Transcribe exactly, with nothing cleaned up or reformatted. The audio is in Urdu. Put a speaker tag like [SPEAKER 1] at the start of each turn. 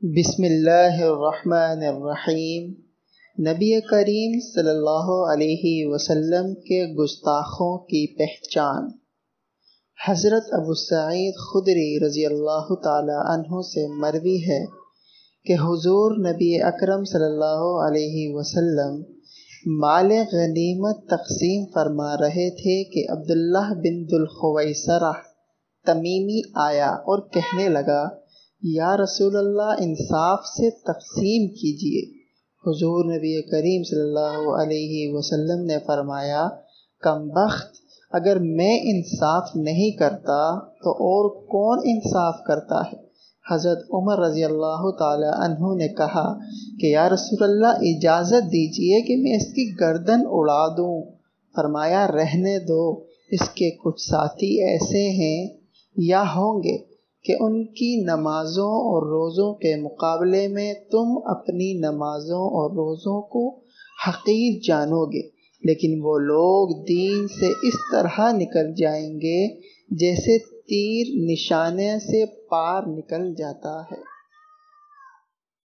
[SPEAKER 1] بسم اللہ الرحمن الرحیم۔ نبی کریم صلی اللہ علیہ وسلم کے گستاخوں کی پہچان۔ حضرت ابو سعید خدری رضی اللہ تعالی عنہ سے مروی ہے کہ حضور نبی اکرم صلی اللہ علیہ وسلم مال غنیمت تقسیم فرما رہے تھے کہ عبداللہ بن ذوالخویسرہ تمیمی آیا اور کہنے لگا، یا رسول اللہ، انصاف سے تقسیم کیجیے۔ حضور نبی کریم صلی اللہ علیہ وسلم نے فرمایا، کم بخت، اگر میں انصاف نہیں کرتا تو اور کون انصاف کرتا ہے؟ حضرت عمر رضی اللہ تعالی عنہ نے کہا کہ یا رسول اللہ، اجازت دیجیے کہ میں اس کی گردن اڑا دوں۔ فرمایا، رہنے دو، اس کے کچھ ساتھی ایسے ہیں یا ہوں گے کہ ان کی نمازوں اور روزوں کے مقابلے میں تم اپنی نمازوں اور روزوں کو حقیر جانو گے، لیکن وہ لوگ دین سے اس طرح نکل جائیں گے جیسے تیر نشانے سے پار نکل جاتا ہے۔